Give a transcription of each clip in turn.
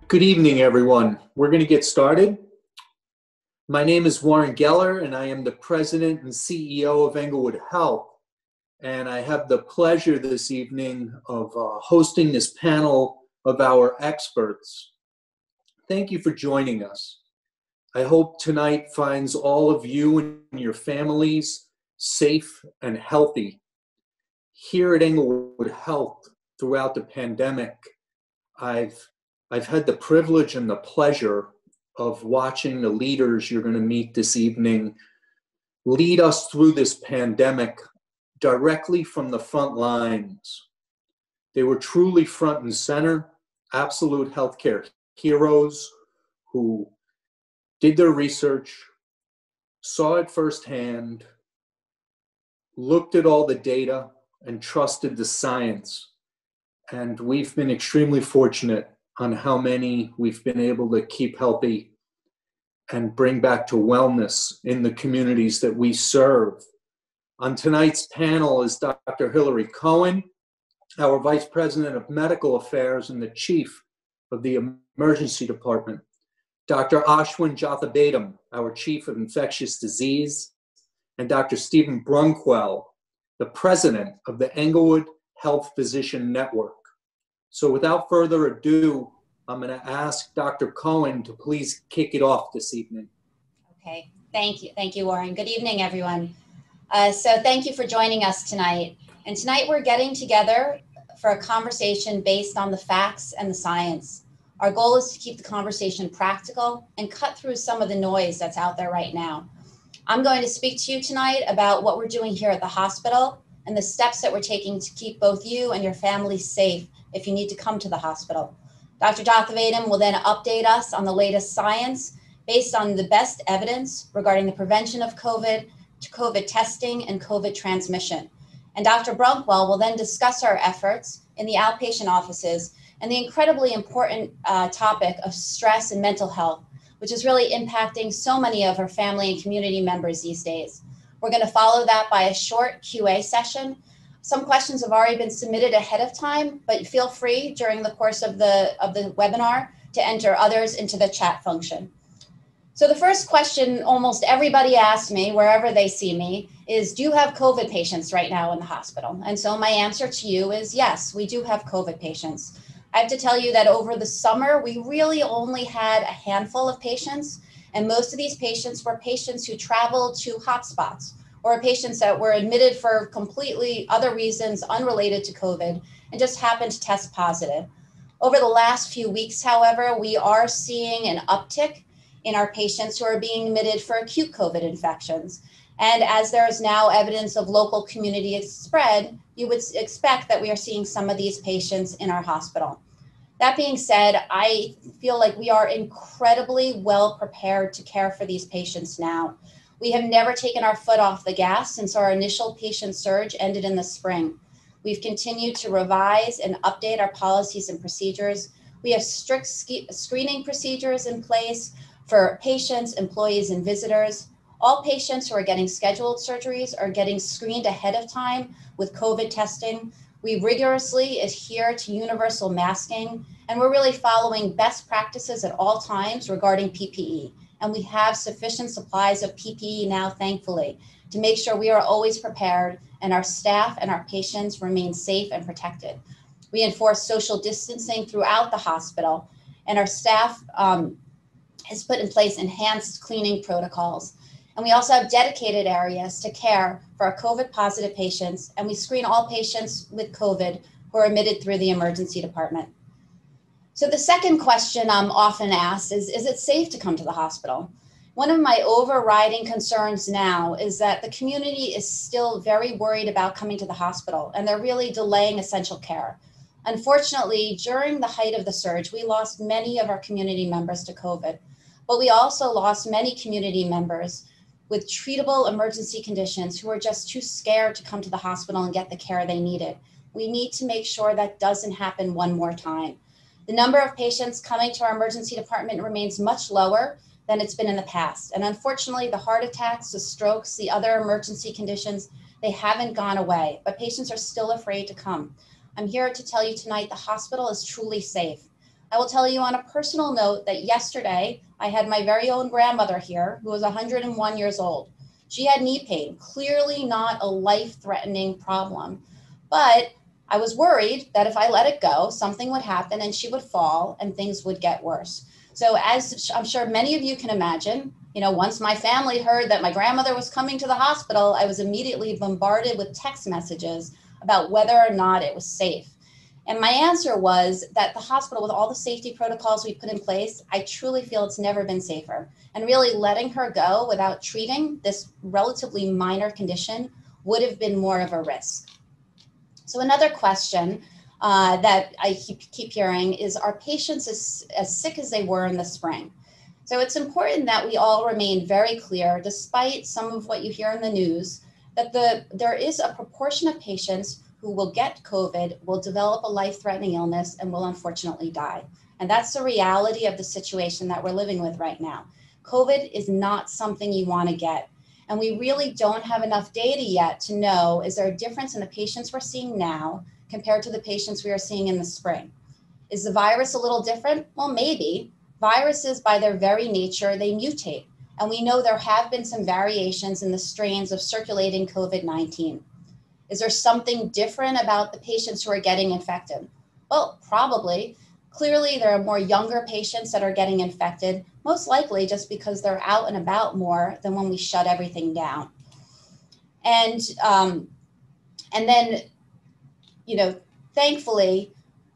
Good evening, everyone. We're going to get started. My name is Warren Geller, and I am the President and CEO of Englewood Health. And I have the pleasure this evening of hosting this panel of our experts. Thank you for joining us. I hope tonight finds all of you and your families safe and healthy. Here at Englewood Health, throughout the pandemic, I've had the privilege and the pleasure of watching the leaders you're going to meet this evening lead us through this pandemic directly from the front lines. They were truly front and center, absolute healthcare heroes who did their research, saw it firsthand, looked at all the data, and trusted the science. And we've been extremely fortunate on how many we've been able to keep healthy and bring back to wellness in the communities that we serve. On tonight's panel is Dr. Hillary Cohen, our Vice President of Medical Affairs and the Chief of the Emergency Department, Dr. Ashwin Jathabedam, our Chief of Infectious Disease, and Dr. Stephen Brunkwell, the President of the Englewood Health Physician Network. So without further ado, I'm going to ask Dr. Cohen to please kick it off this evening. Okay, thank you. Thank you, Warren. Good evening, everyone. So thank you for joining us tonight. And tonight we're getting together for a conversation based on the facts and the science. Our goal is to keep the conversation practical and cut through some of the noise that's out there right now. I'm going to speak to you tonight about what we're doing here at the hospital and the steps that we're taking to keep both you and your family safe if you need to come to the hospital. Dr. Jathabedam will then update us on the latest science based on the best evidence regarding the prevention of COVID, COVID testing, and COVID transmission. And Dr. Brunkwell will then discuss our efforts in the outpatient offices and the incredibly important topic of stress and mental health, which is really impacting so many of our family and community members these days. We're going to follow that by a short QA session. Some questions have already been submitted ahead of time, but feel free during the course of the webinar to enter others into the chat function. So the first question almost everybody asks me, wherever they see me, is do you have COVID patients right now in the hospital? And so my answer to you is yes, we do have COVID patients. I have to tell you that over the summer, we really only had a handful of patients, and most of these patients were patients who traveled to hotspots or patients that were admitted for completely other reasons unrelated to COVID and just happened to test positive. Over the last few weeks, however, we are seeing an uptick in our patients who are being admitted for acute COVID infections. And as there is now evidence of local community spread, you would expect that we are seeing some of these patients in our hospital. That being said, I feel like we are incredibly well prepared to care for these patients now. We have never taken our foot off the gas since our initial patient surge ended in the spring. We've continued to revise and update our policies and procedures. We have strict screening procedures in place for patients, employees, and visitors. All patients who are getting scheduled surgeries are getting screened ahead of time with COVID testing. We rigorously adhere to universal masking, and we're really following best practices at all times regarding PPE. And we have sufficient supplies of PPE now, thankfully, to make sure we are always prepared and our staff and our patients remain safe and protected. We enforce social distancing throughout the hospital, and our staff has put in place enhanced cleaning protocols. And we also have dedicated areas to care for our COVID positive patients, and we screen all patients with COVID who are admitted through the emergency department. So the second question I'm often asked is it safe to come to the hospital? One of my overriding concerns now is that the community is still very worried about coming to the hospital, and they're really delaying essential care. Unfortunately, during the height of the surge, we lost many of our community members to COVID, but we also lost many community members with treatable emergency conditions who are just too scared to come to the hospital and get the care they needed. We need to make sure that doesn't happen one more time. The number of patients coming to our emergency department remains much lower than it's been in the past. And unfortunately, the heart attacks, the strokes, the other emergency conditions, they haven't gone away, but patients are still afraid to come. I'm here to tell you tonight the hospital is truly safe. I will tell you on a personal note that yesterday I had my very own grandmother here who was 101 years old. She had knee pain, clearly not a life-threatening problem, but I was worried that if I let it go, something would happen and she would fall and things would get worse. So as I'm sure many of you can imagine, once my family heard that my grandmother was coming to the hospital, I was immediately bombarded with text messages about whether or not it was safe. And my answer was that the hospital, with all the safety protocols we put in place, I truly feel it's never been safer. And really letting her go without treating this relatively minor condition would have been more of a risk. So another question that I keep hearing is, are patients as sick as they were in the spring? So it's important that we all remain very clear, despite some of what you hear in the news, that there is a proportion of patients who will get COVID, will develop a life-threatening illness, and will unfortunately die. And that's the reality of the situation that we're living with right now. COVID is not something you want to get. And we really don't have enough data yet to know, is there a difference in the patients we're seeing now compared to the patients we are seeing in the spring? Is the virus a little different? Well, maybe. Viruses, by their very nature, they mutate. And we know there have been some variations in the strains of circulating COVID-19. Is there something different about the patients who are getting infected? Well, probably. Clearly, there are more younger patients that are getting infected, most likely just because they're out and about more than when we shut everything down. And then, thankfully,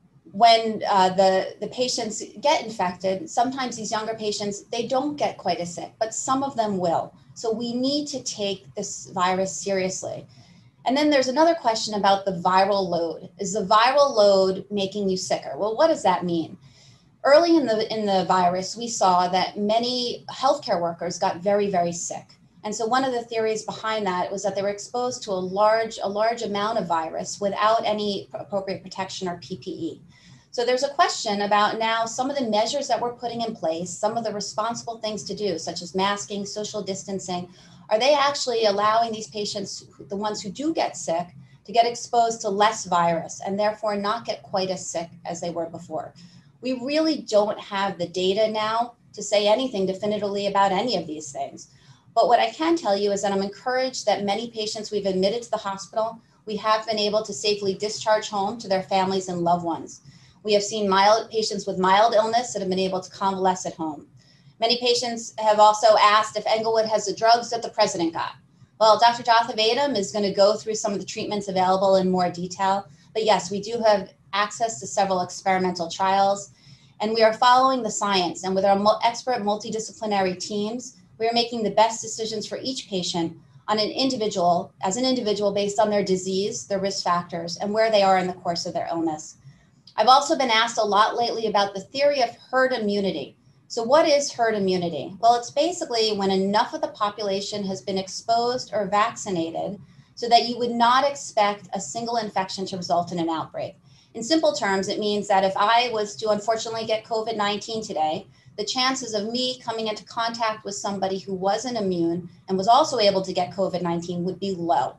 when the patients get infected, sometimes these younger patients, they don't get quite as sick, but some of them will. So we need to take this virus seriously. And then there's another question about the viral load. Is the viral load making you sicker? Well, what does that mean? Early in the virus, we saw that many healthcare workers got very, very sick. And so one of the theories behind that was that they were exposed to a large amount of virus without any appropriate protection or PPE. So there's a question about now some of the measures that we're putting in place, some of the responsible things to do, such as masking, social distancing. Are they actually allowing these patients, the ones who do get sick, to get exposed to less virus and therefore not get quite as sick as they were before? We really don't have the data now to say anything definitively about any of these things. But what I can tell you is that I'm encouraged that many patients we've admitted to the hospital, we have been able to safely discharge home to their families and loved ones. We have seen patients with mild illness that have been able to convalesce at home. Many patients have also asked if Englewood has the drugs that the president got. Well, Dr. Jathavadam is going to go through some of the treatments available in more detail. But yes, we do have access to several experimental trials, and we are following the science. And with our expert multidisciplinary teams, we are making the best decisions for each patient as an individual based on their disease, their risk factors, and where they are in the course of their illness. I've also been asked a lot lately about the theory of herd immunity. So what is herd immunity? Well, it's basically when enough of the population has been exposed or vaccinated so that you would not expect a single infection to result in an outbreak. In simple terms, it means that if I was to unfortunately get COVID-19 today, the chances of me coming into contact with somebody who wasn't immune and was also able to get COVID-19 would be low.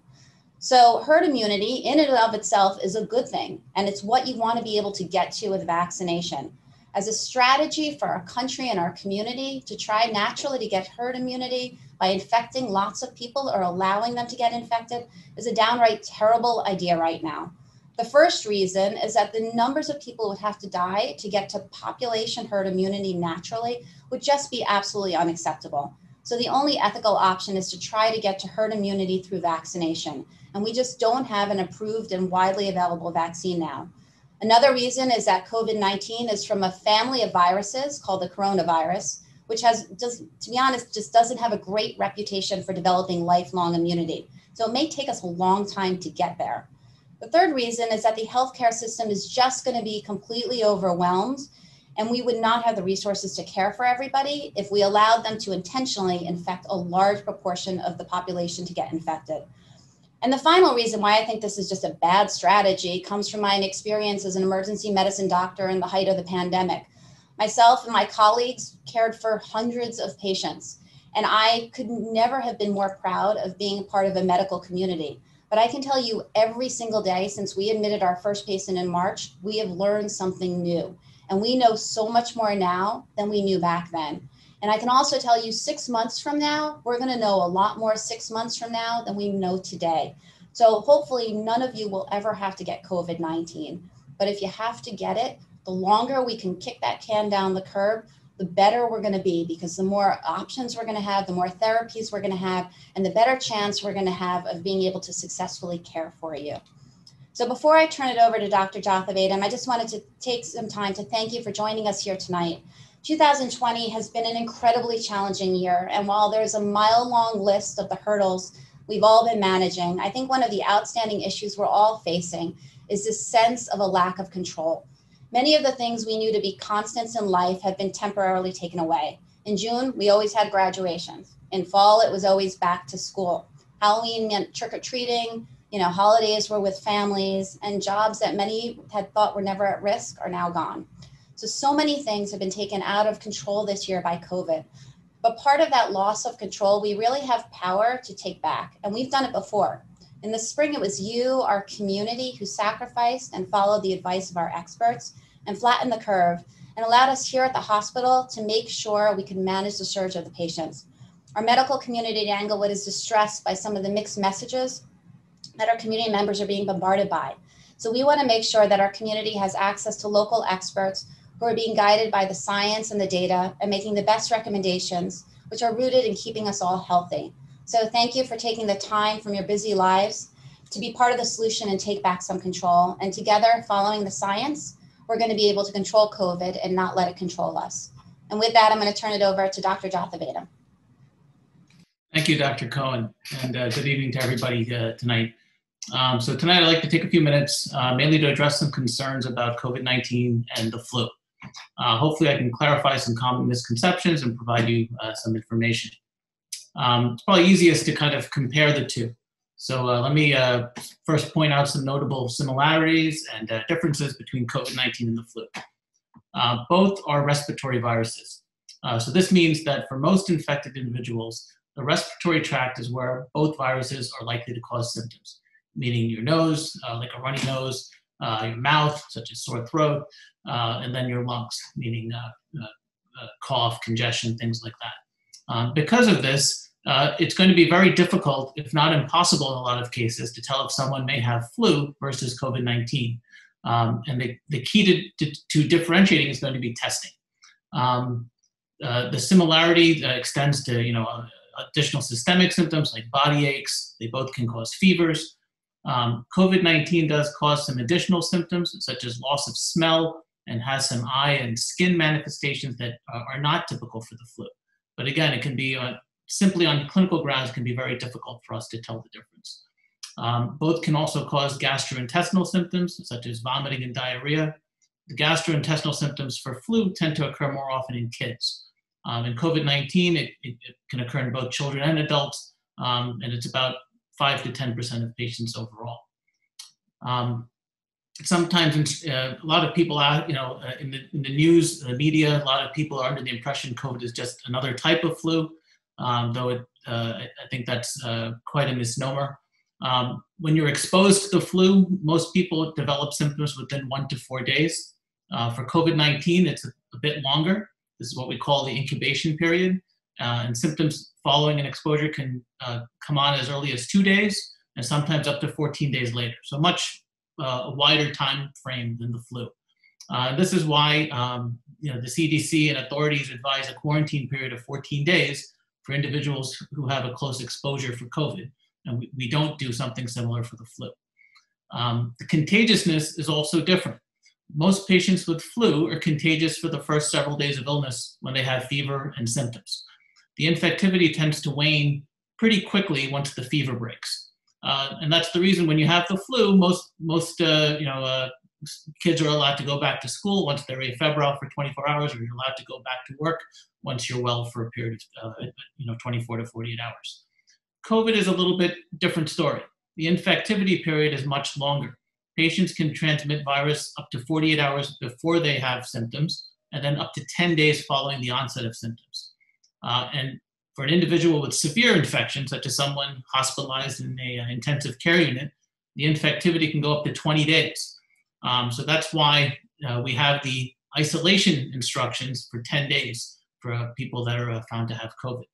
So herd immunity in and of itself is a good thing, and it's what you want to be able to get to with vaccination. As a strategy for our country and our community to try naturally to get herd immunity by infecting lots of people or allowing them to get infected is a downright terrible idea right now. The first reason is that the numbers of people who would have to die to get to population herd immunity naturally would just be absolutely unacceptable. So the only ethical option is to try to get to herd immunity through vaccination. And we just don't have an approved and widely available vaccine now. Another reason is that COVID-19 is from a family of viruses called the coronavirus, which to be honest, just doesn't have a great reputation for developing lifelong immunity. So it may take us a long time to get there. The third reason is that the healthcare system is just going to be completely overwhelmed, and we would not have the resources to care for everybody if we allowed them to intentionally infect a large proportion of the population to get infected. And the final reason why I think this is just a bad strategy comes from my experience as an emergency medicine doctor in the height of the pandemic. Myself and my colleagues cared for hundreds of patients, and I could never have been more proud of being a part of a medical community. But I can tell you every single day since we admitted our first patient in March, we have learned something new. And we know so much more now than we knew back then. And I can also tell you 6 months from now, we're going to know a lot more 6 months from now than we know today. So hopefully none of you will ever have to get COVID-19. But if you have to get it, the longer we can kick that can down the curb, the better we're going to be, because the more options we're going to have, the more therapies we're going to have, and the better chance we're going to have of being able to successfully care for you. So before I turn it over to Dr. Jathavadam, I just wanted to take some time to thank you for joining us here tonight. 2020 has been an incredibly challenging year, and while there's a mile-long list of the hurdles we've all been managing, I think one of the outstanding issues we're all facing is this sense of a lack of control. Many of the things we knew to be constants in life have been temporarily taken away. In June, we always had graduations. In fall, it was always back to school. Halloween meant trick-or-treating, holidays were with families, and jobs that many had thought were never at risk are now gone. So many things have been taken out of control this year by COVID. But part of that loss of control, we really have power to take back. And we've done it before. In the spring, it was you, our community, who sacrificed and followed the advice of our experts and flattened the curve and allowed us here at the hospital to make sure we could manage the surge of the patients. Our medical community at Englewood is distressed by some of the mixed messages that our community members are being bombarded by. So we want to make sure that our community has access to local experts who are being guided by the science and the data and making the best recommendations, which are rooted in keeping us all healthy. So thank you for taking the time from your busy lives to be part of the solution and take back some control. And together, following the science, we're going to be able to control COVID and not let it control us. And with that, I'm going to turn it over to Dr. Jathavadam. Thank you, Dr. Cohen, and good evening to everybody tonight. So tonight I'd like to take a few minutes mainly to address some concerns about COVID-19 and the flu. Hopefully I can clarify some common misconceptions and provide you some information. It's probably easiest to kind of compare the two. So let me first point out some notable similarities and differences between COVID-19 and the flu. Both are respiratory viruses. So this means that for most infected individuals, the respiratory tract is where both viruses are likely to cause symptoms, meaning your nose, like a runny nose, your mouth, such as sore throat, and then your lungs, meaning cough, congestion, things like that. Because of this, it's going to be very difficult, if not impossible in a lot of cases, to tell if someone may have flu versus COVID-19. And the key to differentiating is going to be testing. The similarity extends to additional systemic symptoms like body aches. They both can cause fevers. COVID-19 does cause some additional symptoms such as loss of smell and has some eye and skin manifestations that are not typical for the flu. But again, it can be simply on clinical grounds, it can be very difficult for us to tell the difference. Both can also cause gastrointestinal symptoms such as vomiting and diarrhea. The gastrointestinal symptoms for flu tend to occur more often in kids. In COVID-19, it can occur in both children and adults, and it's about 5 to 10% of patients overall. Sometimes a lot of people out, in the news, the media, a lot of people are under the impression COVID is just another type of flu, though I think that's quite a misnomer. When you're exposed to the flu, most people develop symptoms within 1 to 4 days. For COVID-19, it's a bit longer. This is what we call the incubation period. And symptoms following an exposure can come on as early as 2 days and sometimes up to 14 days later. So much a wider time frame than the flu. This is why the CDC and authorities advise a quarantine period of 14 days for individuals who have a close exposure for COVID. And we don't do something similar for the flu. The contagiousness is also different. Most patients with flu are contagious for the first several days of illness when they have fever and symptoms. The infectivity tends to wane pretty quickly once the fever breaks. And that's the reason when you have the flu, most kids are allowed to go back to school once they're afebrile for 24 hours, or you're allowed to go back to work once you're well for a period of 24 to 48 hours. COVID is a little bit different story. The infectivity period is much longer. Patients can transmit virus up to 48 hours before they have symptoms, and then up to 10 days following the onset of symptoms. And for an individual with severe infection, such as someone hospitalized in an intensive care unit, the infectivity can go up to 20 days. So that's why we have the isolation instructions for 10 days for people that are found to have COVID.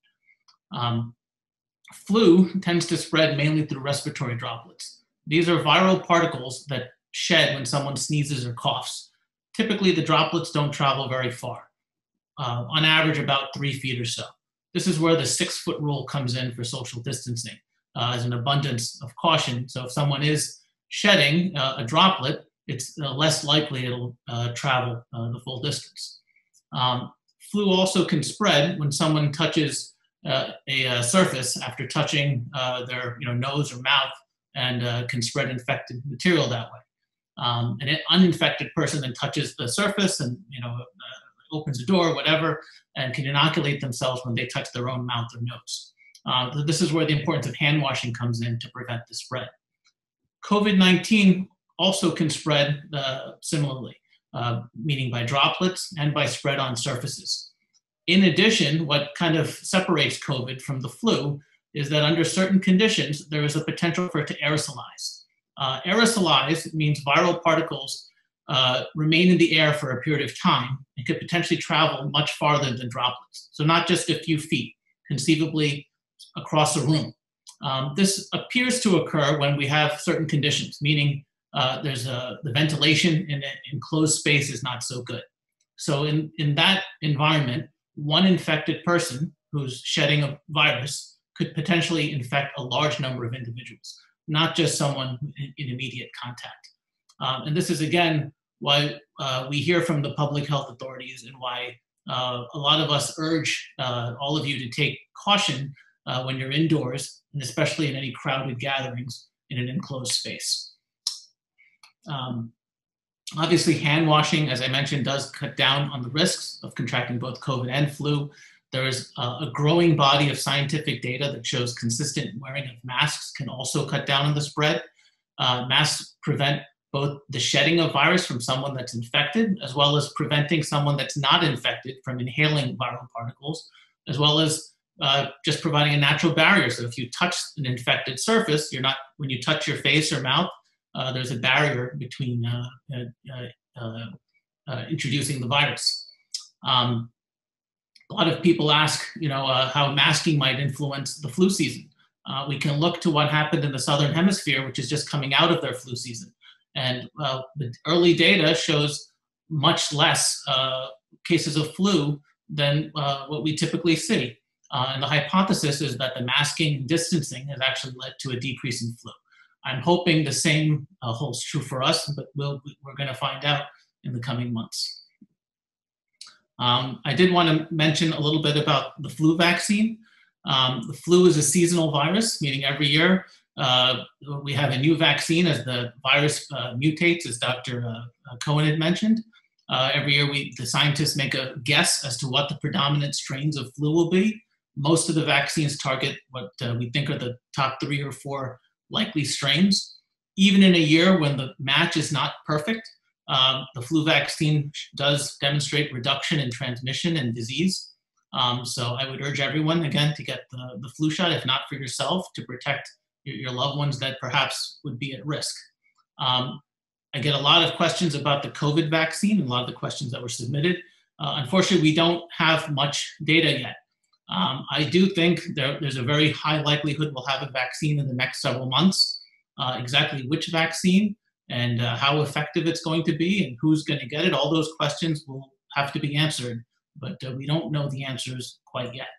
Flu tends to spread mainly through respiratory droplets. These are viral particles that shed when someone sneezes or coughs. Typically, the droplets don't travel very far, on average about 3 feet or so. This is where the 6-foot rule comes in for social distancing as an abundance of caution. So if someone is shedding a droplet, it's less likely it'll travel the full distance. Flu also can spread when someone touches a surface after touching their nose or mouth, and can spread infected material that way. An uninfected person then touches the surface and opens a door, whatever, and can inoculate themselves when they touch their own mouth or nose. This is where the importance of hand washing comes in to prevent the spread. COVID-19 also can spread similarly, meaning by droplets and by spread on surfaces. In addition, what kind of separates COVID from the flu is that under certain conditions, there is a potential for it to aerosolize. Aerosolize means viral particles remain in the air for a period of time and could potentially travel much farther than droplets. So not just a few feet, conceivably across a room. This appears to occur when we have certain conditions, meaning the ventilation in an enclosed space is not so good. So in that environment, one infected person who's shedding a virus could potentially infect a large number of individuals, not just someone in immediate contact. And this is, again, why we hear from the public health authorities and why a lot of us urge all of you to take caution when you're indoors, and especially in any crowded gatherings in an enclosed space. Obviously, hand washing, as I mentioned, does cut down on the risks of contracting both COVID and flu. There is a growing body of scientific data that shows consistent wearing of masks can also cut down on the spread. Masks prevent both the shedding of virus from someone that's infected, as well as preventing someone that's not infected from inhaling viral particles, as well as just providing a natural barrier. So if you touch an infected surface, when you touch your face or mouth, there's a barrier between introducing the virus. A lot of people ask, how masking might influence the flu season. We can look to what happened in the Southern Hemisphere, which is just coming out of their flu season. And the early data shows much less cases of flu than what we typically see. And the hypothesis is that the masking and distancing has actually led to a decrease in flu. I'm hoping the same holds true for us, but we're going to find out in the coming months. I did want to mention a little bit about the flu vaccine. The flu is a seasonal virus, meaning every year we have a new vaccine as the virus mutates, as Dr. Cohen had mentioned. Every year the scientists make a guess as to what the predominant strains of flu will be. Most of the vaccines target what we think are the top 3 or 4 likely strains. Even in a year when the match is not perfect, the flu vaccine does demonstrate reduction in transmission and disease. So I would urge everyone, again, to get the flu shot, if not for yourself, to protect your loved ones that perhaps would be at risk. I get a lot of questions about the COVID vaccine, and a lot of the questions that were submitted. Unfortunately, we don't have much data yet. I do think there's a very high likelihood we'll have a vaccine in the next several months. Exactly which vaccine and how effective it's going to be and who's going to get it, all those questions will have to be answered, but we don't know the answers quite yet.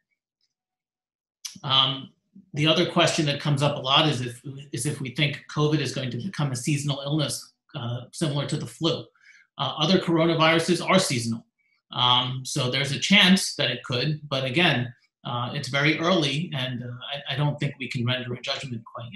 The other question that comes up a lot is if we think COVID is going to become a seasonal illness similar to the flu. Other coronaviruses are seasonal. So there's a chance that it could, but again, it's very early, and I don't think we can render a judgment quite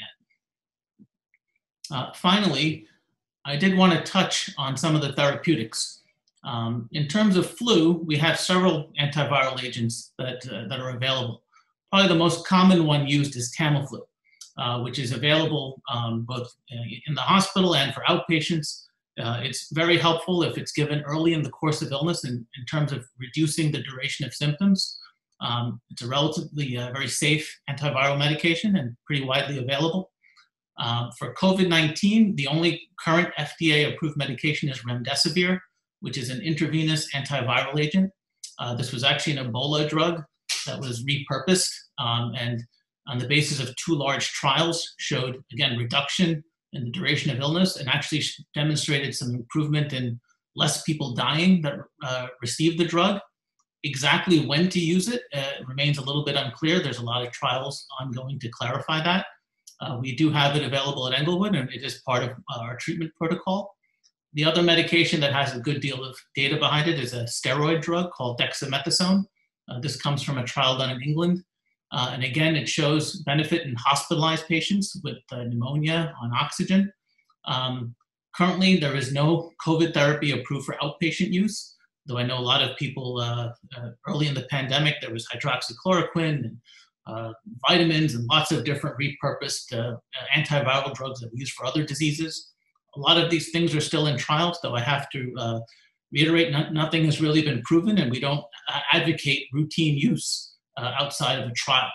yet. Finally, I did want to touch on some of the therapeutics. In terms of flu, we have several antiviral agents that are available. Probably the most common one used is Tamiflu, which is available both in the hospital and for outpatients. It's very helpful if it's given early in the course of illness in terms of reducing the duration of symptoms. It's a relatively very safe antiviral medication and pretty widely available. For COVID-19, the only current FDA-approved medication is remdesivir, which is an intravenous antiviral agent. This was actually an Ebola drug that was repurposed, and on the basis of 2 large trials showed, again, reduction in the duration of illness and actually demonstrated some improvement in less people dying that received the drug. Exactly when to use it remains a little bit unclear. There's a lot of trials ongoing to clarify that. We do have it available at Englewood, and it is part of our treatment protocol. The other medication that has a good deal of data behind it is a steroid drug called dexamethasone. This comes from a trial done in England. And again, it shows benefit in hospitalized patients with pneumonia on oxygen. Currently, there is no COVID therapy approved for outpatient use, though I know a lot of people early in the pandemic, there was hydroxychloroquine and vitamins and lots of different repurposed antiviral drugs that we use for other diseases. A lot of these things are still in trials, though I have to reiterate, nothing has really been proven, and we don't advocate routine use outside of a trial.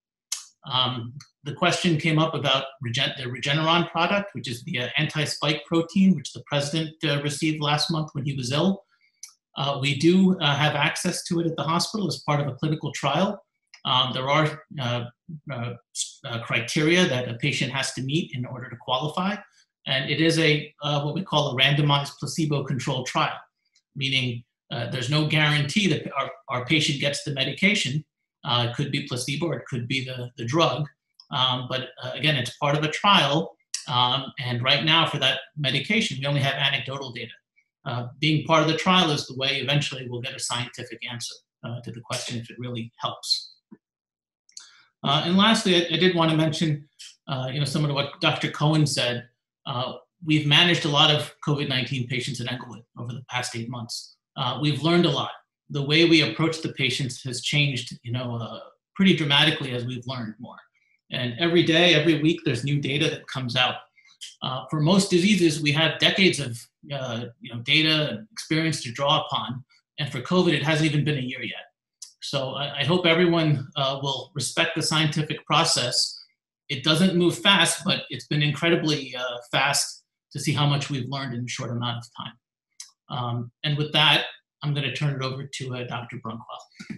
The question came up about the Regeneron product, which is the anti-spike protein, which the president received last month when he was ill. We do have access to it at the hospital as part of a clinical trial. There are criteria that a patient has to meet in order to qualify. And it is what we call a randomized placebo-controlled trial, meaning there's no guarantee that our patient gets the medication. It could be placebo or it could be the drug. But again, it's part of a trial. And right now for that medication, we only have anecdotal data. Being part of the trial is the way eventually we'll get a scientific answer to the question if it really helps. And lastly, I did want to mention some of what Dr. Cohen said. We've managed a lot of COVID-19 patients at Englewood over the past 8 months. We've learned a lot. The way we approach the patients has changed, pretty dramatically as we've learned more. And every day, every week, there's new data that comes out. For most diseases, we have decades of data and experience to draw upon. And for COVID, it hasn't even been a year yet. So I hope everyone will respect the scientific process. It doesn't move fast, but it's been incredibly fast to see how much we've learned in a short amount of time. And with that, I'm going to turn it over to Dr. Brunkwell.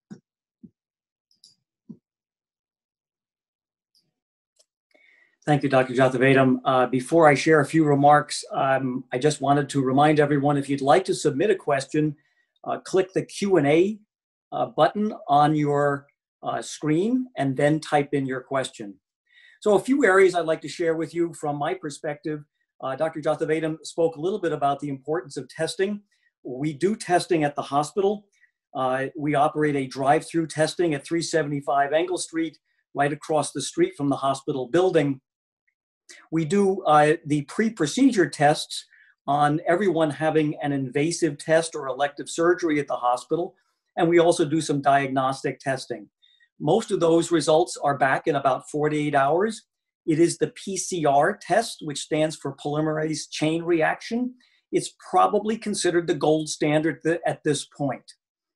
Thank you, Dr. Jathavedam. Before I share a few remarks, I just wanted to remind everyone, if you'd like to submit a question, click the Q&A button on your screen and then type in your question. So a few areas I'd like to share with you from my perspective. Dr. Jathavedam spoke a little bit about the importance of testing. We do testing at the hospital. We operate a drive-through testing at 375 Engle Street, right across the street from the hospital building. We do the pre-procedure tests on everyone having an invasive test or elective surgery at the hospital, and we also do some diagnostic testing. Most of those results are back in about 48 hours. It is the PCR test, which stands for polymerase chain reaction. It's probably considered the gold standard at this point.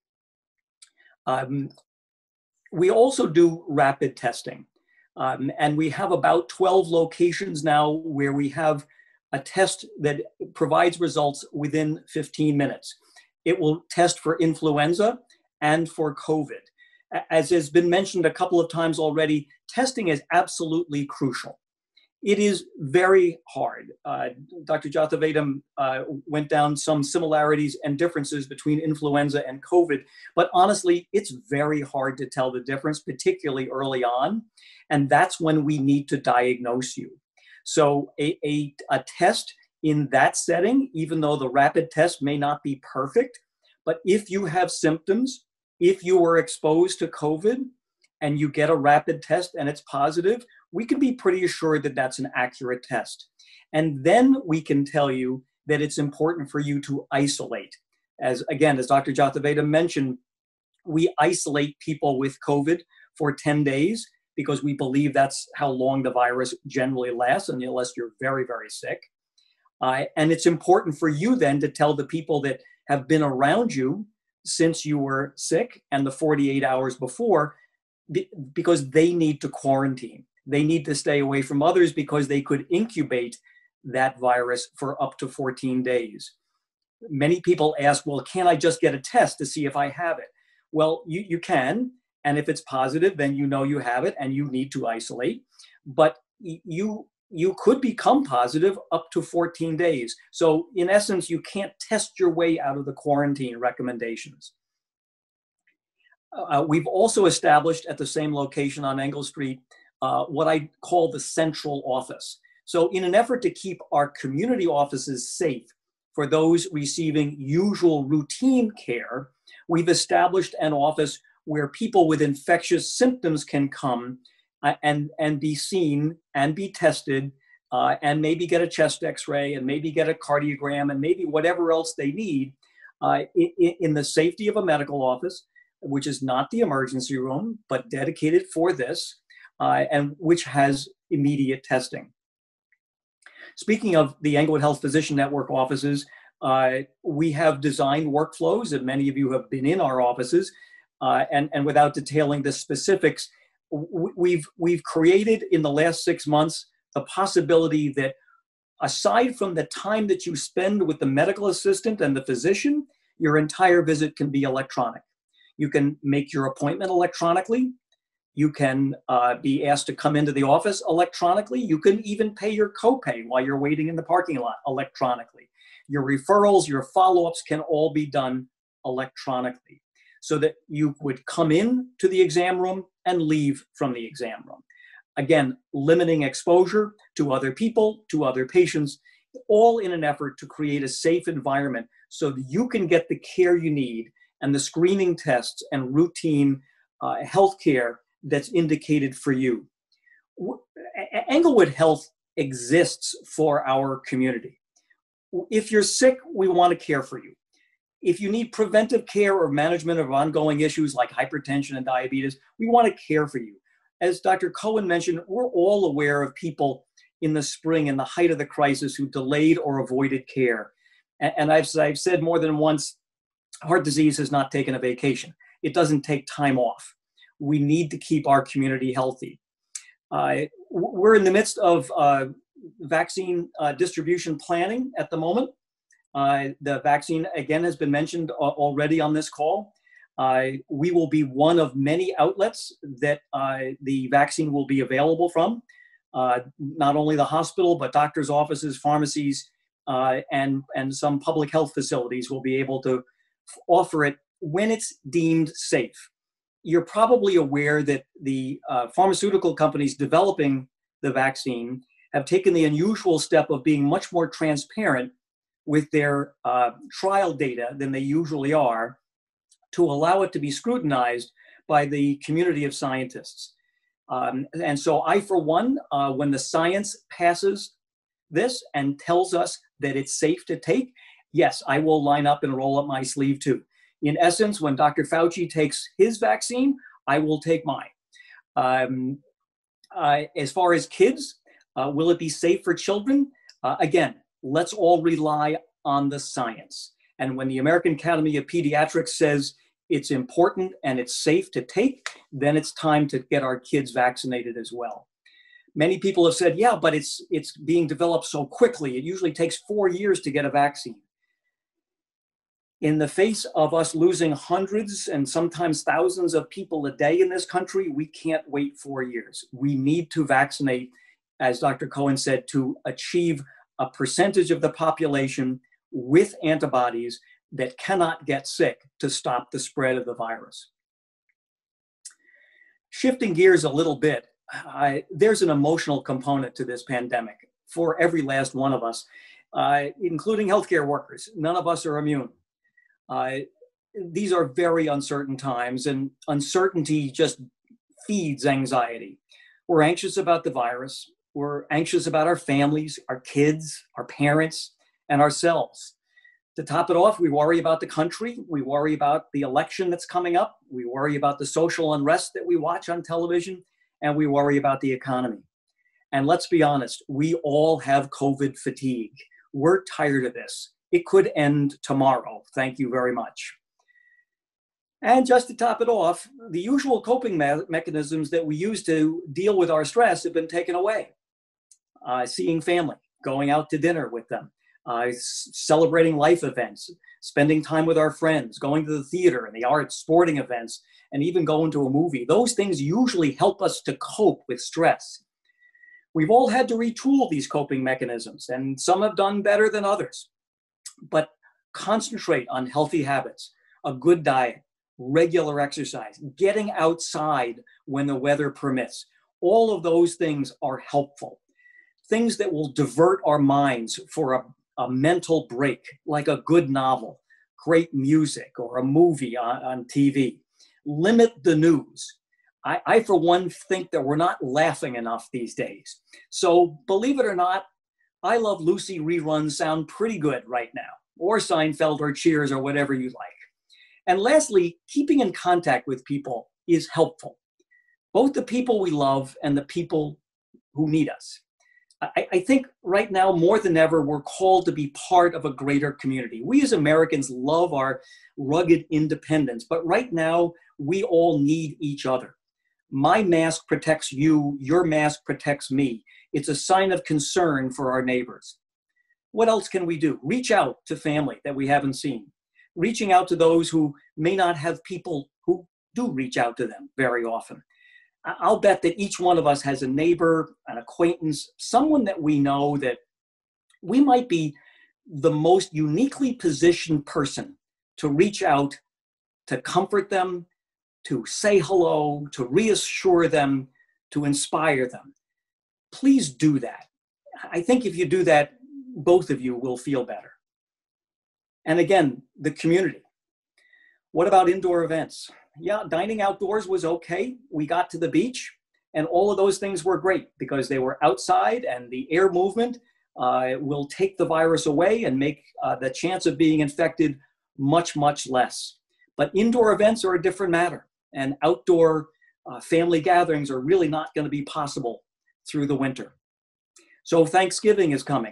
We also do rapid testing. And we have about 12 locations now where we have a test that provides results within 15 minutes. It will test for influenza and for COVID. As has been mentioned a couple of times already, testing is absolutely crucial. It is very hard. Dr. Jathavedam went down some similarities and differences between influenza and COVID, but honestly, it's very hard to tell the difference, particularly early on, and that's when we need to diagnose you. So a test in that setting, even though the rapid test may not be perfect, but if you have symptoms, if you were exposed to COVID and you get a rapid test and it's positive, we can be pretty assured that that's an accurate test. And then we can tell you that it's important for you to isolate. As Dr. Jathavedam mentioned, we isolate people with COVID for 10 days because we believe that's how long the virus generally lasts, unless you're very, very sick. And it's important for you then to tell the people that have been around you since you were sick and the 48 hours before, because they need to quarantine. They need to stay away from others because they could incubate that virus for up to 14 days. Many people ask, well, can't I just get a test to see if I have it? Well, you can, and if it's positive, then you know you have it and you need to isolate. But you could become positive up to 14 days. So in essence, you can't test your way out of the quarantine recommendations. We've also established at the same location on Engle Street what I call the central office. So in an effort to keep our community offices safe for those receiving usual routine care, we've established an office where people with infectious symptoms can come and be seen and be tested and maybe get a chest x-ray and maybe get a cardiogram and maybe whatever else they need in the safety of a medical office, which is not the emergency room, but dedicated for this, and which has immediate testing. Speaking of the Englewood Health Physician Network offices, we have designed workflows, and many of you have been in our offices, and without detailing the specifics, we've created in the last 6 months the possibility that aside from the time that you spend with the medical assistant and the physician, your entire visit can be electronic. You can make your appointment electronically. You can be asked to come into the office electronically. You can even pay your copay while you're waiting in the parking lot electronically. Your referrals, your follow-ups can all be done electronically, so that you would come in to the exam room and leave from the exam room. Again, limiting exposure to other people, to other patients, all in an effort to create a safe environment so that you can get the care you need and the screening tests and routine health care that's indicated for you. Englewood Health exists for our community. If you're sick, we want to care for you. If you need preventive care or management of ongoing issues like hypertension and diabetes, we want to care for you. As Dr. Cohen mentioned, we're all aware of people in the spring, in the height of the crisis, who delayed or avoided care. And I've said more than once, heart disease has not taken a vacation. It doesn't take time off. We need to keep our community healthy. We're in the midst of vaccine distribution planning at the moment. The vaccine, again, has been mentioned already on this call. We will be one of many outlets that the vaccine will be available from. Not only the hospital, but doctors' offices, pharmacies, and some public health facilities will be able to offer it when it's deemed safe. You're probably aware that the pharmaceutical companies developing the vaccine have taken the unusual step of being much more transparent with their trial data than they usually are, to allow it to be scrutinized by the community of scientists. And so I, for one, when the science passes this and tells us that it's safe to take, yes, I will line up and roll up my sleeve too. In essence, when Dr. Fauci takes his vaccine, I will take mine. As far as kids, will it be safe for children? Again, let's all rely on the science. And when the American Academy of Pediatrics says it's important and it's safe to take, then it's time to get our kids vaccinated as well. Many people have said, yeah, but it's being developed so quickly. It usually takes 4 years to get a vaccine. In the face of us losing hundreds and sometimes thousands of people a day in this country, we can't wait 4 years. We need to vaccinate, as Dr. Cohen said, to achieve a percentage of the population with antibodies that cannot get sick to stop the spread of the virus. Shifting gears a little bit, there's an emotional component to this pandemic for every last one of us, including healthcare workers. None of us are immune. These are very uncertain times, and uncertainty just feeds anxiety. We're anxious about the virus. We're anxious about our families, our kids, our parents, and ourselves. To top it off, we worry about the country. We worry about the election that's coming up. We worry about the social unrest that we watch on television, and we worry about the economy. And let's be honest, we all have COVID fatigue. We're tired of this. It could end tomorrow. Thank you very much. And just to top it off, the usual coping mechanisms that we use to deal with our stress have been taken away. Seeing family, going out to dinner with them, celebrating life events, spending time with our friends, going to the theater and the arts, sporting events, and even going to a movie. Those things usually help us to cope with stress. We've all had to retool these coping mechanisms, and some have done better than others. But concentrate on healthy habits, a good diet, regular exercise, getting outside when the weather permits. All of those things are helpful. Things that will divert our minds for a mental break, like a good novel, great music, or a movie on TV. Limit the news. I, for one, think that we're not laughing enough these days. So believe it or not, I Love Lucy reruns sound pretty good right now, or Seinfeld or Cheers or whatever you like. And lastly, keeping in contact with people is helpful. Both the people we love and the people who need us. I think right now, more than ever, we're called to be part of a greater community. We as Americans love our rugged independence, but right now, we all need each other. My mask protects you, your mask protects me. It's a sign of concern for our neighbors. What else can we do? Reach out to family that we haven't seen. Reaching out to those who may not have people who do reach out to them very often. I'll bet that each one of us has a neighbor, an acquaintance, someone that we know that we might be the most uniquely positioned person to reach out, to comfort them, to say hello, to reassure them, to inspire them. Please do that. I think if you do that, both of you will feel better. And again, the community. What about indoor events? Yeah, dining outdoors was okay. We got to the beach, and all of those things were great because they were outside, and the air movement will take the virus away and make the chance of being infected much, much less. But indoor events are a different matter, and outdoor family gatherings are really not going to be possible through the winter. So Thanksgiving is coming.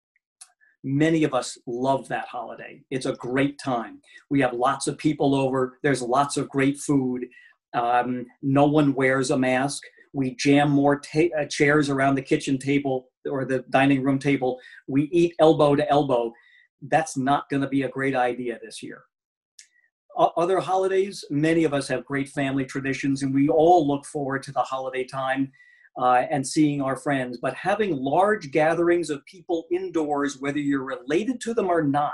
Many of us love that holiday. It's a great time. We have lots of people over. There's lots of great food. No one wears a mask. We jam more chairs around the kitchen table or the dining room table. We eat elbow to elbow. That's not going to be a great idea this year. Other holidays, many of us have great family traditions, and we all look forward to the holiday time and seeing our friends. But having large gatherings of people indoors, whether you're related to them or not,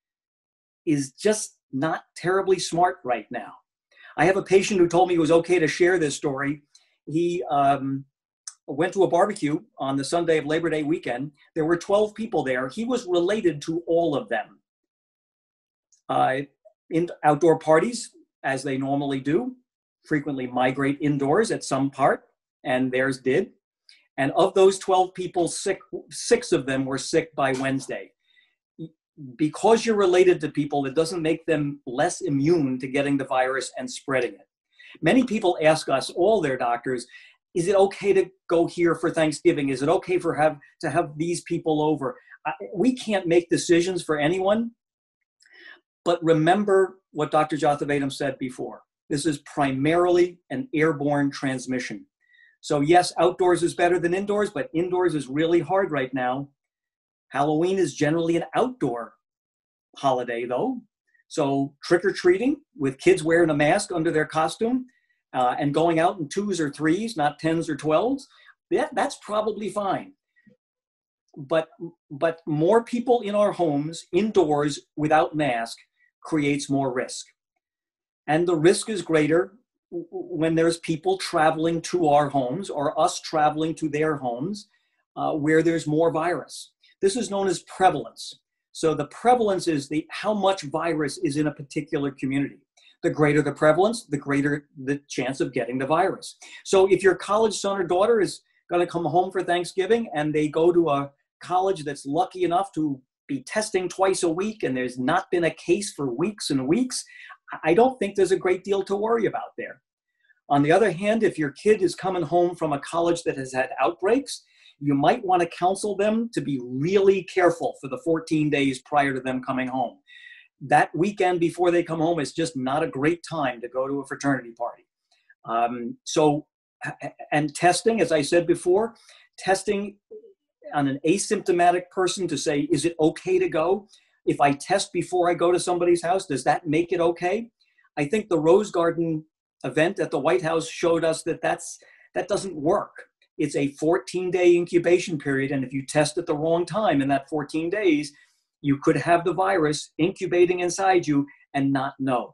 is just not terribly smart right now. I have a patient who told me it was okay to share this story. He went to a barbecue on the Sunday of Labor Day weekend. There were 12 people there. He was related to all of them. In outdoor parties, as they normally do, frequently migrate indoors at some part, and theirs did. And of those 12 people, six of them were sick by Wednesday. Because you're related to people, it doesn't make them less immune to getting the virus and spreading it. Many people ask us, all their doctors, is it okay to go here for Thanksgiving? Is it okay to have these people over? We can't make decisions for anyone, but remember what Dr. Jathavedam said before. This is primarily an airborne transmission. So yes, outdoors is better than indoors, but indoors is really hard right now. Halloween is generally an outdoor holiday though. So trick-or-treating with kids wearing a mask under their costume and going out in 2s or 3s, not 10s or 12s, that's probably fine. But more people in our homes, indoors, without mask, creates more risk. And the risk is greater when there's people traveling to our homes or us traveling to their homes where there's more virus. This is known as prevalence. So the prevalence is how much virus is in a particular community. The greater the prevalence, the greater the chance of getting the virus. So if your college son or daughter is going to come home for Thanksgiving and they go to a college that's lucky enough to be testing twice a week and there's not been a case for weeks and weeks, I don't think there's a great deal to worry about there. On the other hand, if your kid is coming home from a college that has had outbreaks, you might want to counsel them to be really careful for the 14 days prior to them coming home. That weekend before they come home is just not a great time to go to a fraternity party. And testing, as I said before, testing on an asymptomatic person to say, is it okay to go? If I test before I go to somebody's house, does that make it okay? I think the Rose Garden event at the White House showed us that that doesn't work. It's a 14-day incubation period, and if you test at the wrong time in that 14 days, you could have the virus incubating inside you and not know.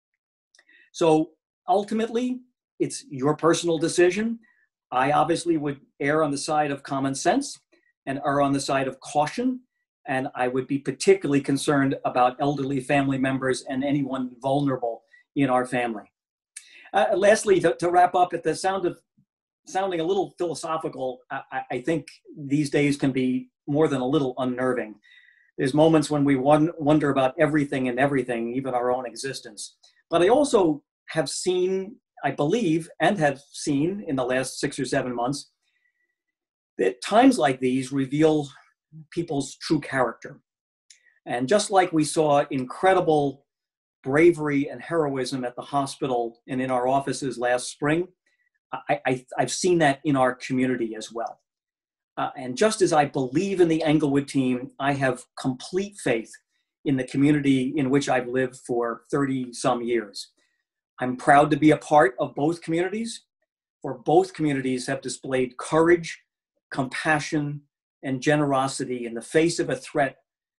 So ultimately, it's your personal decision. I obviously would err on the side of common sense and err on the side of caution, and I would be particularly concerned about elderly family members and anyone vulnerable in our family. Lastly, to wrap up, at the sound of sounding a little philosophical, I think these days can be more than a little unnerving. There's moments when we wonder about everything and everything, even our own existence. But I also have seen, I believe, and have seen in the last 6 or 7 months, that times like these reveal people's true character. And just like we saw incredible bravery and heroism at the hospital and in our offices last spring, I've seen that in our community as well. And just as I believe in the Englewood team, I have complete faith in the community in which I've lived for 30 some years. I'm proud to be a part of both communities, for both communities have displayed courage, compassion, and generosity in the face of a threat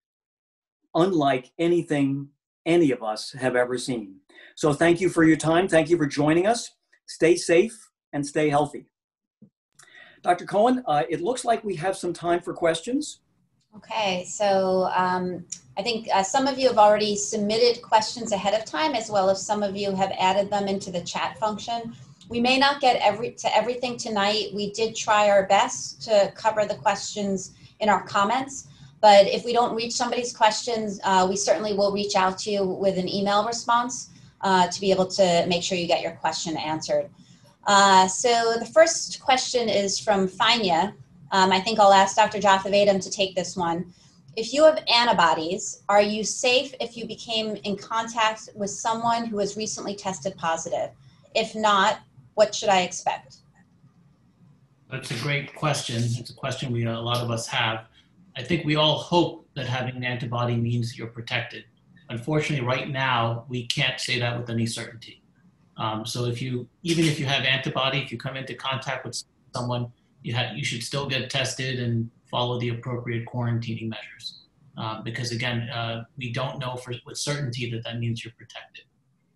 unlike anything any of us have ever seen. So thank you for your time. Thank you for joining us. Stay safe and stay healthy. Dr. Cohen, it looks like we have some time for questions. Okay, so I think some of you have already submitted questions ahead of time, as well as some of you have added them into the chat function. We may not get to everything tonight. We did try our best to cover the questions in our comments, but if we don't reach somebody's questions, we certainly will reach out to you with an email response to be able to make sure you get your question answered. So the first question is from Fania. I think I'll ask Dr. Jathavadam to take this one. If you have antibodies, are you safe if you became in contact with someone who has recently tested positive? If not, what should I expect? That's a great question. It's a question a lot of us have. I think we all hope that having an antibody means you're protected. Unfortunately, right now, we can't say that with any certainty. So even if you have antibody, if you come into contact with someone, you should still get tested and follow the appropriate quarantining measures. Because again, we don't know with certainty that means you're protected.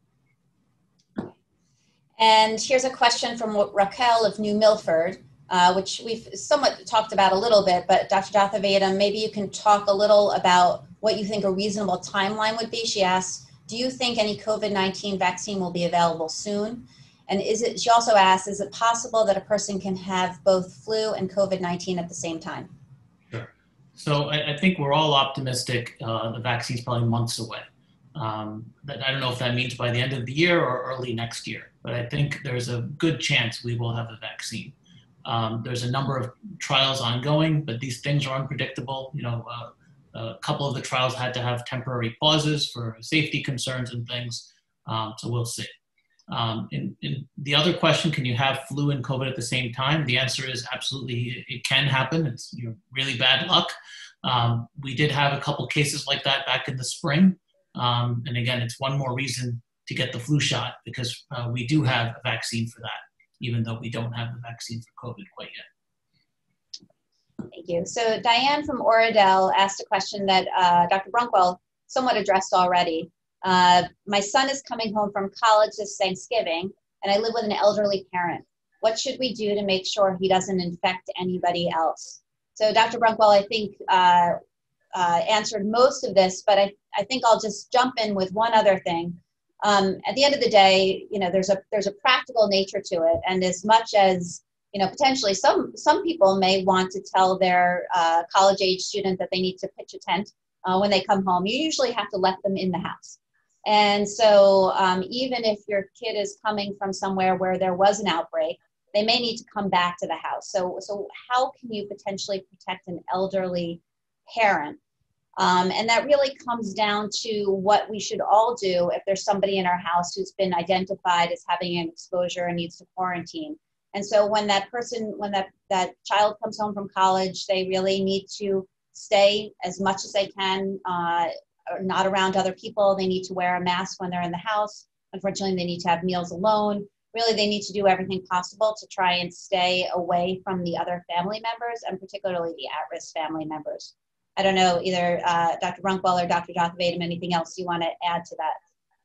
And here's a question from Raquel of New Milford, which we've somewhat talked about a little bit, but Dr. Jathavadam, maybe you can talk a little about what you think a reasonable timeline would be. She asks, do you think any COVID-19 vaccine will be available soon? And she also asks, is it possible that a person can have both flu and COVID-19 at the same time? Sure. So I think we're all optimistic. The vaccine's probably months away. I don't know if that means by the end of the year or early next year, but I think there's a good chance we will have a vaccine. There's a number of trials ongoing, but these things are unpredictable. A couple of the trials had to have temporary pauses for safety concerns and things. So we'll see. In the other question, can you have flu and COVID at the same time? The answer is absolutely, it can happen. It's really bad luck. We did have a couple cases like that back in the spring. And again, it's one more reason to get the flu shot, because we do have a vaccine for that, even though we don't have the vaccine for COVID quite yet. Thank you. So Diane from Oradell asked a question that Dr. Brunkwell somewhat addressed already. My son is coming home from college this Thanksgiving, and I live with an elderly parent. What should we do to make sure he doesn't infect anybody else? So Dr. Brunkwell, I think, answered most of this, but I think I'll just jump in with one other thing. At the end of the day, there's a practical nature to it, and as much as potentially some people may want to tell their college-age student that they need to pitch a tent when they come home, you usually have to let them in the house. And so even if your kid is coming from somewhere where there was an outbreak, they may need to come back to the house. So how can you potentially protect an elderly parent? And that really comes down to what we should all do if there's somebody in our house who's been identified as having an exposure and needs to quarantine. And so when that child comes home from college, they really need to stay as much as they can, not around other people. They need to wear a mask when they're in the house. Unfortunately, they need to have meals alone. Really, they need to do everything possible to try and stay away from the other family members, and particularly the at-risk family members. I don't know, either Dr. Runkwell or Dr. Jothavadam, anything else you want to add to that?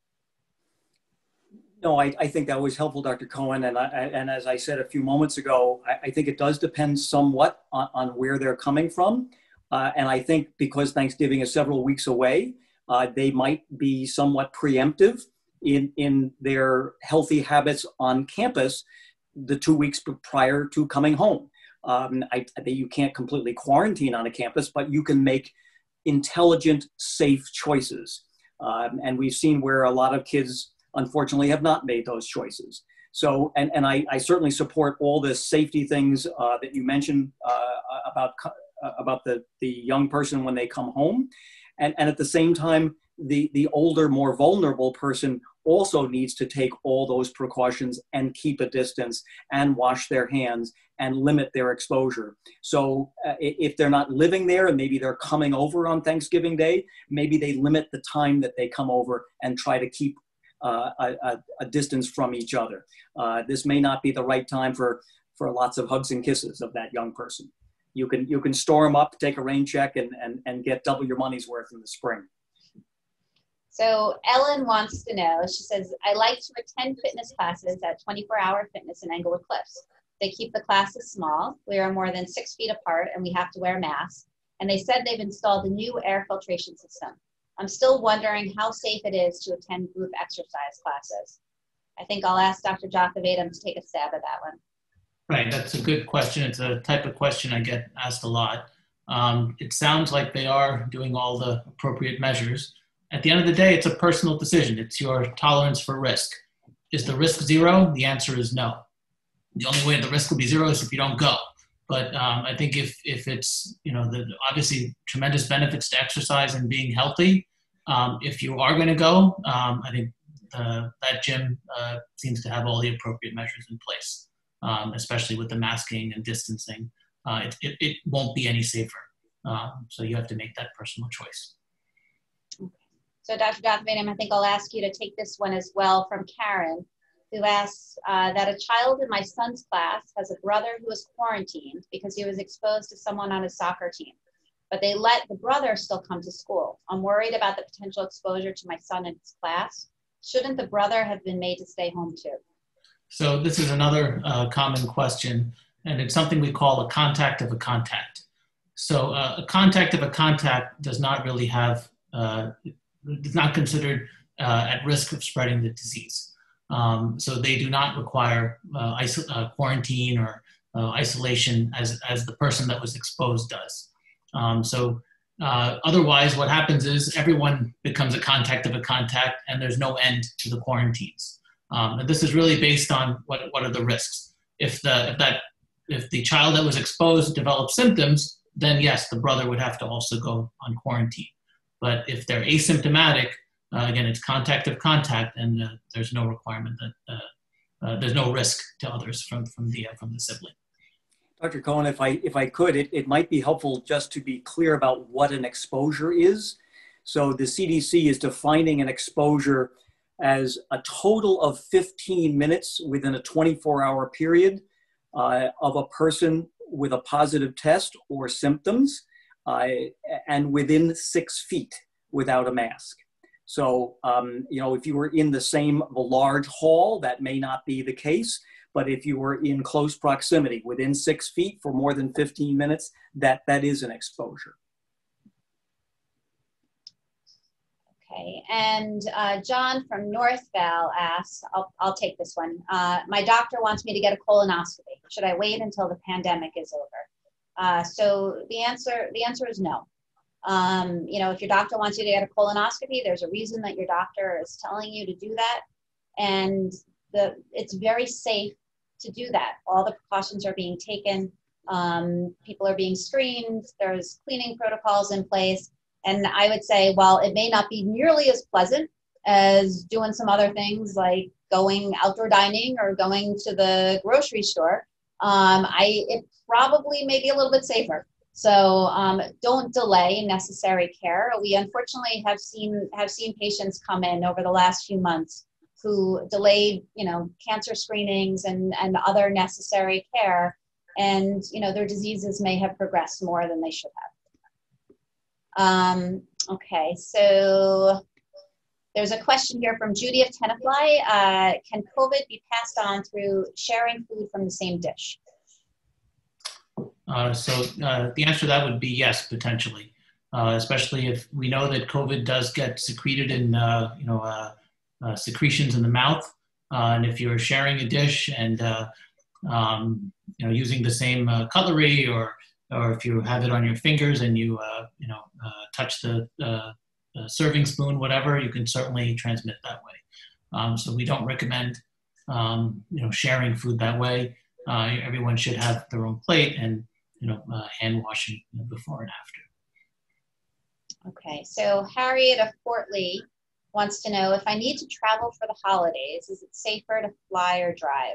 No, I think that was helpful, Dr. Cohen. And as I said a few moments ago, I think it does depend somewhat on where they're coming from. And I think because Thanksgiving is several weeks away, they might be somewhat preemptive in their healthy habits on campus the 2 weeks prior to coming home. You can't completely quarantine on a campus, but you can make intelligent, safe choices. And we've seen where a lot of kids, unfortunately, have not made those choices. So, and I certainly support all the safety things that you mentioned about the young person when they come home. And at the same time, the older, more vulnerable person also needs to take all those precautions and keep a distance and wash their hands and limit their exposure. So if they're not living there and maybe they're coming over on Thanksgiving Day, maybe they limit the time that they come over and try to keep a distance from each other. This may not be the right time for lots of hugs and kisses of that young person. You can store them up, take a rain check, and get double your money's worth in the spring. So Ellen wants to know, she says, I like to attend fitness classes at 24-Hour Fitness in Englewood Cliffs. They keep the classes small. We are more than 6 feet apart and we have to wear masks. And they said they've installed a new air filtration system. I'm still wondering how safe it is to attend group exercise classes. I think I'll ask Dr. Jothavadam to take a stab at that one. Right, that's a good question. It's a type of question I get asked a lot. It sounds like they are doing all the appropriate measures. At the end of the day, it's a personal decision. It's your tolerance for risk. Is the risk zero? The answer is no. The only way the risk will be zero is if you don't go. But I think if it's, obviously tremendous benefits to exercise and being healthy, if you are going to go, I think that gym seems to have all the appropriate measures in place, especially with the masking and distancing. It won't be any safer. So you have to make that personal choice. So Dr. Jothavadam, I think I'll ask you to take this one as well from Karen, who asks that a child in my son's class has a brother who is quarantined because he was exposed to someone on his soccer team, but they let the brother still come to school. I'm worried about the potential exposure to my son in his class. Shouldn't the brother have been made to stay home too? So this is another common question, and it's something we call a contact of a contact. So a contact of a contact does not really have, is not considered at risk of spreading the disease. So they do not require quarantine or isolation as the person that was exposed does. Otherwise, what happens is everyone becomes a contact of a contact, and there's no end to the quarantines. And this is really based on what are the risks. If the child that was exposed develops symptoms, then yes, the brother would have to also go on quarantine. But if they're asymptomatic, again, it's contact of contact, and there's no requirement that there's no risk to others from the sibling. Dr. Cohen, if I could, it might be helpful just to be clear about what an exposure is. So the CDC is defining an exposure as a total of 15 minutes within a 24-hour period of a person with a positive test or symptoms, and within 6 feet without a mask. So, if you were in the same large hall, that may not be the case. But if you were in close proximity within 6 feet for more than 15 minutes, that is an exposure. Okay, and John from North Val asks, I'll take this one. My doctor wants me to get a colonoscopy. Should I wait until the pandemic is over? So the answer is no. If your doctor wants you to get a colonoscopy, there's a reason that your doctor is telling you to do that. And it's very safe to do that. All the precautions are being taken. People are being screened. There's cleaning protocols in place. And I would say, while it may not be nearly as pleasant as doing some other things like going outdoor dining or going to the grocery store, it probably may be a little bit safer. So don't delay necessary care. We unfortunately have seen patients come in over the last few months who delayed, cancer screenings and other necessary care, and their diseases may have progressed more than they should have. Okay, so there's a question here from Judy of Tenafly. Can COVID be passed on through sharing food from the same dish? The answer to that would be yes, potentially, especially if we know that COVID does get secreted in, secretions in the mouth. And if you're sharing a dish and, using the same cutlery, or if you have it on your fingers and you, touch the serving spoon, whatever, you can certainly transmit that way. So we don't recommend, sharing food that way. Everyone should have their own plate and, hand washing before and after. Okay, so Harriet of Fort Lee wants to know, if I need to travel for the holidays, is it safer to fly or drive?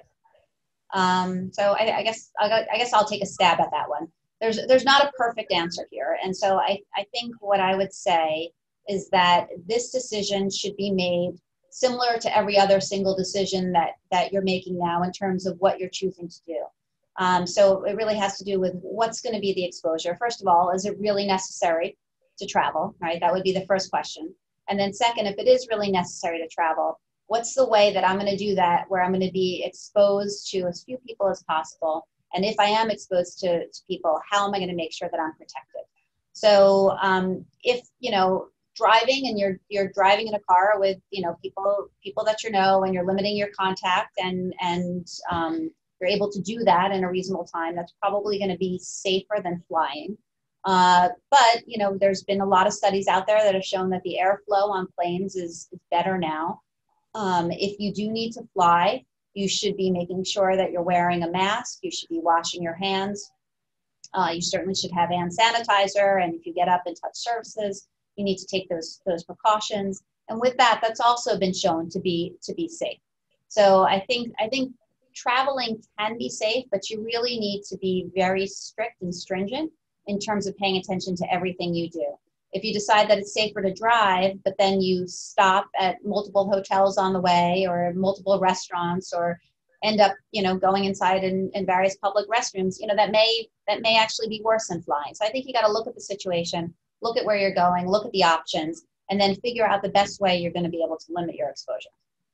So I guess I'll take a stab at that one. There's not a perfect answer here. And so I think what I would say is that this decision should be made similar to every other single decision that you're making now in terms of what you're choosing to do. So it really has to do with what's going to be the exposure. First of all, is it really necessary to travel, right? That would be the first question. And then second, if it is really necessary to travel, what's the way that I'm going to do that where I'm going to be exposed to as few people as possible? And if I am exposed to people, how am I going to make sure that I'm protected? So if, driving and you're driving in a car with, people that and you're limiting your contact and you're able to do that in a reasonable time, that's probably going to be safer than flying. But, there's been a lot of studies out there that have shown that the airflow on planes is better now. If you do need to fly, you should be making sure that you're wearing a mask. You should be washing your hands. You certainly should have hand sanitizer. And if you get up and touch surfaces, you need to take those precautions. And with that, that's also been shown to be safe. So I think traveling can be safe, but you really need to be very strict and stringent in terms of paying attention to everything you do. If you decide that it's safer to drive, but then you stop at multiple hotels on the way or multiple restaurants, or end up, going inside in various public restrooms, that may actually be worse than flying. So I think you got to look at the situation, look at where you're going, look at the options, and then figure out the best way you're going to be able to limit your exposure.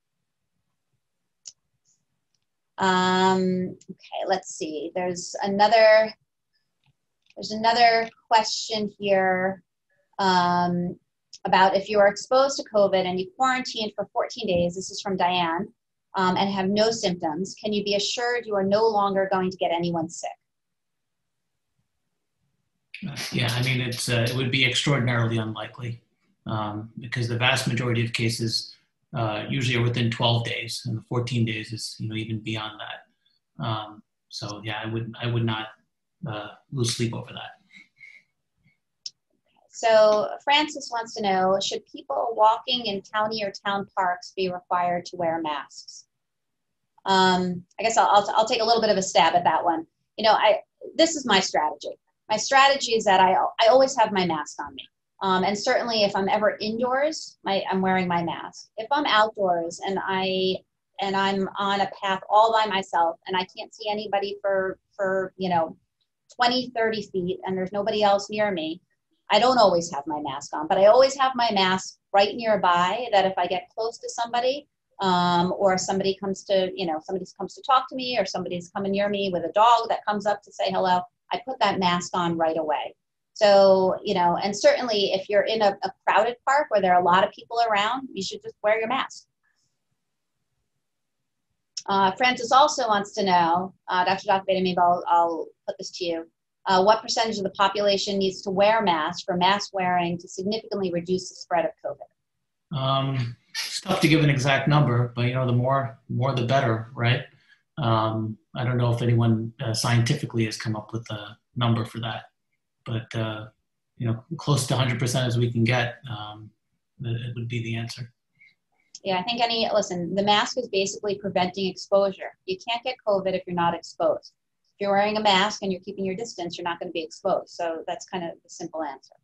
Okay, let's see. There's another question here about if you are exposed to COVID and you quarantined for 14 days, this is from Diane, and have no symptoms, can you be assured you are no longer going to get anyone sick? Yeah, I mean, it would be extraordinarily unlikely because the vast majority of cases usually are within 12 days, and the 14 days is even beyond that. So yeah, I would not lose sleep over that. So Francis wants to know, should people walking in county or town parks be required to wear masks? I guess I'll take a little bit of a stab at that one. This is my strategy. My strategy is that I always have my mask on me. And certainly if I'm ever indoors, I'm wearing my mask. If I'm outdoors and I'm on a path all by myself and I can't see anybody for 20, 30 feet and there's nobody else near me, I don't always have my mask on, but I always have my mask right nearby, that if I get close to somebody, or somebody comes to talk to me, or somebody's coming near me with a dog that comes up to say hello, I put that mask on right away. So, and certainly if you're in a crowded park where there are a lot of people around, you should just wear your mask. Francis also wants to know, Dr. Beta, maybe I'll put this to you. What percentage of the population needs to wear masks for mask wearing to significantly reduce the spread of COVID? It's tough to give an exact number, but the more the better, right? I don't know if anyone scientifically has come up with a number for that, but close to 100% as we can get, it would be the answer. Yeah, I think listen, the mask is basically preventing exposure. You can't get COVID if you're not exposed. If you're wearing a mask and you're keeping your distance, you're not going to be exposed. So that's kind of the simple answer.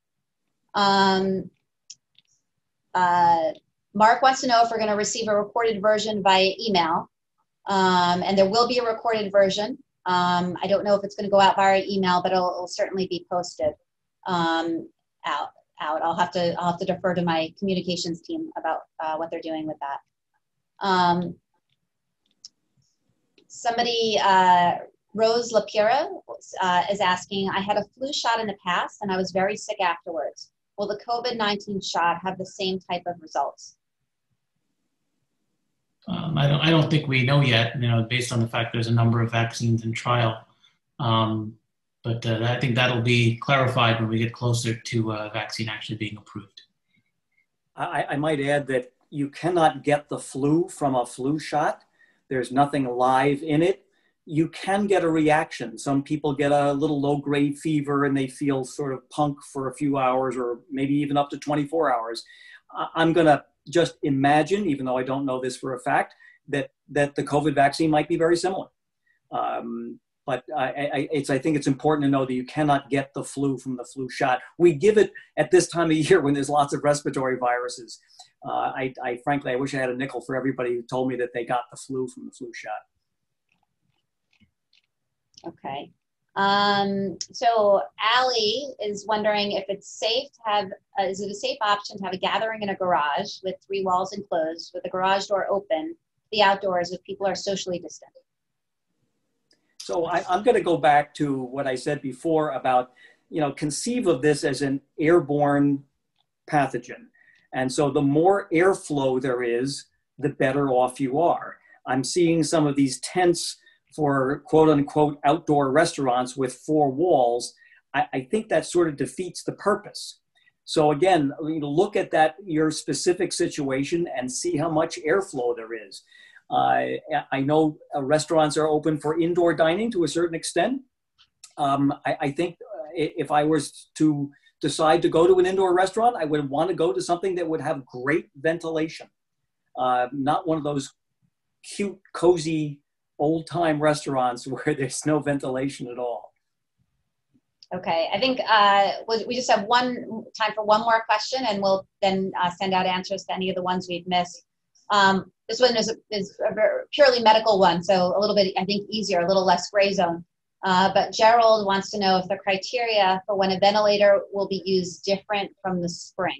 Mark wants to know if we're going to receive a recorded version via email. And there will be a recorded version. I don't know if it's going to go out via email, but it'll certainly be posted out. I'll have to defer to my communications team about what they're doing with that. Somebody, Rose Lapira, is asking, I had a flu shot in the past and I was very sick afterwards. Will the COVID-19 shot have the same type of results? I don't think we know yet, based on the fact there's a number of vaccines in trial. But I think that'll be clarified when we get closer to a vaccine actually being approved. I might add that you cannot get the flu from a flu shot. There's nothing live in it. You can get a reaction. Some people get a little low-grade fever and they feel sort of punk for a few hours or maybe even up to 24 hours. I'm going to just imagine, even though I don't know this for a fact, that the COVID vaccine might be very similar. But I think it's important to know that you cannot get the flu from the flu shot. We give it at this time of year when there's lots of respiratory viruses. Frankly, I wish I had a nickel for everybody who told me that they got the flu from the flu shot. Okay. So Allie is wondering if it's safe to have, is it a safe option to have a gathering in a garage with 3 walls enclosed with the garage door open, the outdoors if people are socially distant? So I'm going to go back to what I said before about, conceive of this as an airborne pathogen. And so the more airflow there is, the better off you are. I'm seeing some of these tents for quote unquote outdoor restaurants with 4 walls. I think that sort of defeats the purpose. So again, look at your specific situation and see how much airflow there is. I know restaurants are open for indoor dining to a certain extent. I think if I was to decide to go to an indoor restaurant, I would want to go to something that would have great ventilation, not one of those cute, cozy, old-time restaurants where there's no ventilation at all. Okay, I think we just have time for one more question, and we'll then send out answers to any of the ones we've missed. This one is a purely medical one, so a little bit, I think, easier, a little less gray zone. But Gerald wants to know if the criteria for when a ventilator will be used different from the spring.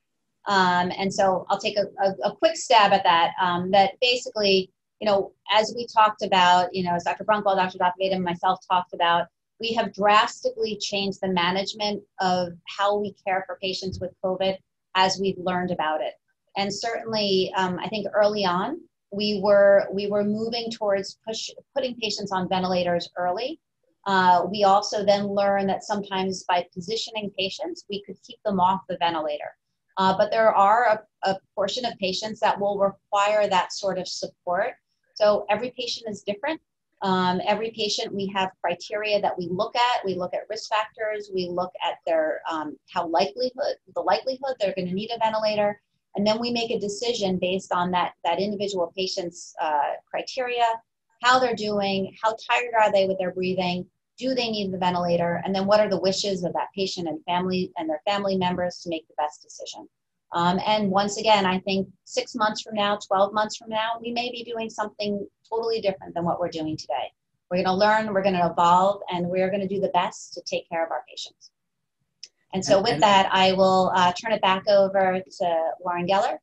And so I'll take a quick stab at that. That basically, as we talked about, as Dr. Brunkle, Dr. Veda, and myself talked about, we have drastically changed the management of how we care for patients with COVID as we've learned about it. And certainly, I think early on, we were moving towards putting patients on ventilators early. We also then learned that sometimes by positioning patients, we could keep them off the ventilator. But there are a portion of patients that will require that sort of support. So every patient is different. Every patient, we have criteria that we look at. We look at risk factors. We look at their the likelihood they're going to need a ventilator. And then we make a decision based on that individual patient's criteria, how they're doing, how tired are they with their breathing, do they need the ventilator, and then what are the wishes of that patient and family and their family members to make the best decision. And once again, I think 6 months from now, 12 months from now, we may be doing something totally different than what we're doing today. We're going to learn, we're going to evolve, and we're going to do the best to take care of our patients. And so with that, I will turn it back over to Warren Geller.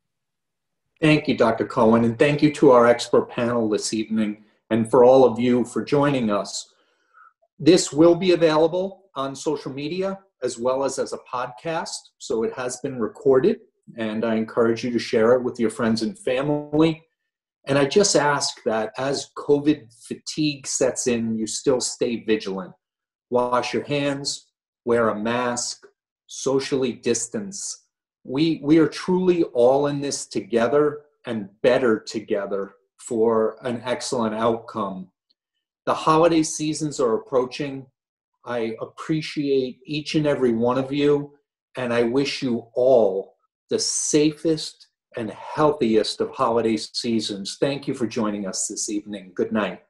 Thank you, Dr. Cohen, and thank you to our expert panel this evening and for all of you for joining us. This will be available on social media as well as a podcast, so it has been recorded, and I encourage you to share it with your friends and family. And I just ask that as COVID fatigue sets in, you still stay vigilant. Wash your hands, wear a mask, socially distance. We are truly all in this together and better together for an excellent outcome. The holiday seasons are approaching. I appreciate each and every one of you, and I wish you all the safest and healthiest of holiday seasons. Thank you for joining us this evening. Good night.